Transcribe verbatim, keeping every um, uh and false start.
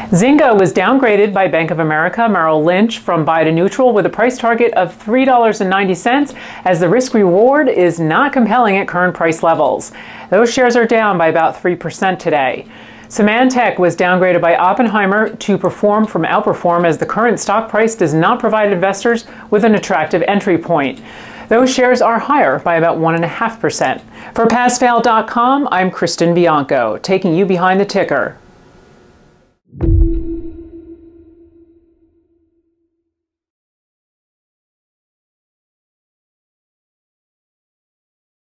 Zynga was downgraded by Bank of America Merrill Lynch from buy to neutral with a price target of three dollars and ninety cents, as the risk-reward is not compelling at current price levels. Those shares are down by about three percent today. Symantec was downgraded by Oppenheimer to perform from outperform, as the current stock price does not provide investors with an attractive entry point. Those shares are higher by about one point five percent. For pass fail dot com, I'm Kristin Bianco, taking you behind the ticker.